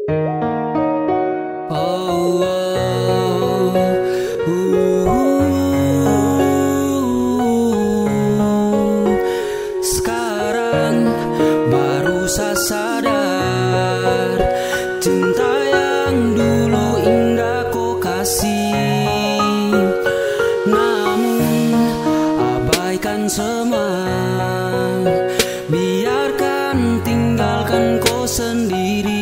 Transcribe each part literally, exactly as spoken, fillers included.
Oh, oh, uh, sekarang baru saya sadar cinta yang dulu indah kau kasih, namun abaikan semua, biarkan tinggalkan kau sendiri.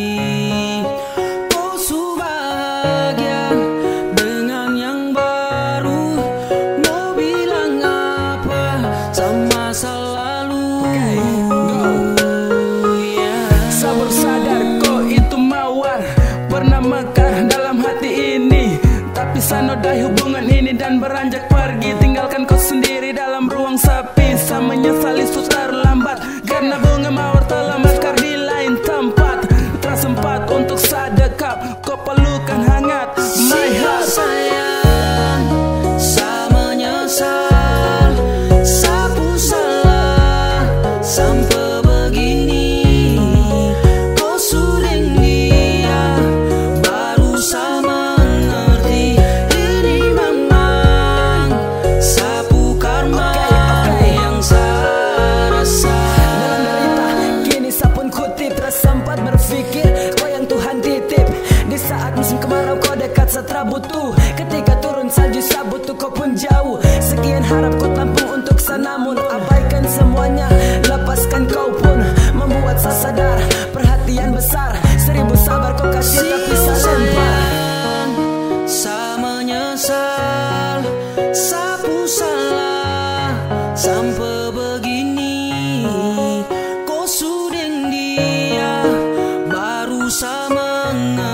Mekar dalam hati ini, tapi sanodai hubungan ini dan beranjak pergi, tinggalkan kau sendiri dalam ruang sepi. Saya menyesali su terlambat karena bunga mawar telah mekar di lain tempat. Tak sempat untuk saya dekap, kau pelukan hangat my heart. Sayang, saya menyesal, sapu salah sampai begini. Kau suling dia, baru saya mengerti ini memang sapu karma yang saya rasa. Dalam derita kini saya pun kutip, tersempat berpikir kau yang Tuhan titip. Di saat musim kemarau kau dekat setra butuh, ketika turun salju saya butuh kau pun jauh. Sekian harap kau tampung untuk saya, namun abaikan semuanya, lepaskan kau pun membuat saya sadar perhatian besar. Seribu sabar kau kasih tapi saya lempar. Saya menyesal, sapu salah sampai begini. Kau sudeng dia, baru saya mengerti